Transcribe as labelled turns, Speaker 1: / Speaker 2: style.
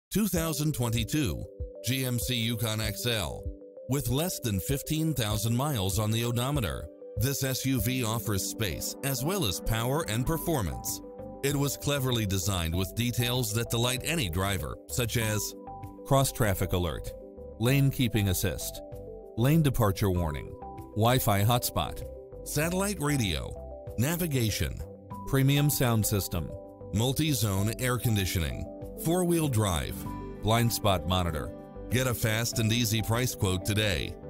Speaker 1: 2022 GMC Yukon XL. With less than 15,000 miles on the odometer, this SUV offers space as well as power and performance. It was cleverly designed with details that delight any driver, such as cross-traffic alert, lane keeping assist, lane departure warning, Wi-Fi hotspot, satellite radio, navigation, premium sound system, multi-zone air conditioning, four-wheel drive, blind spot monitor. Get a fast and easy price quote today.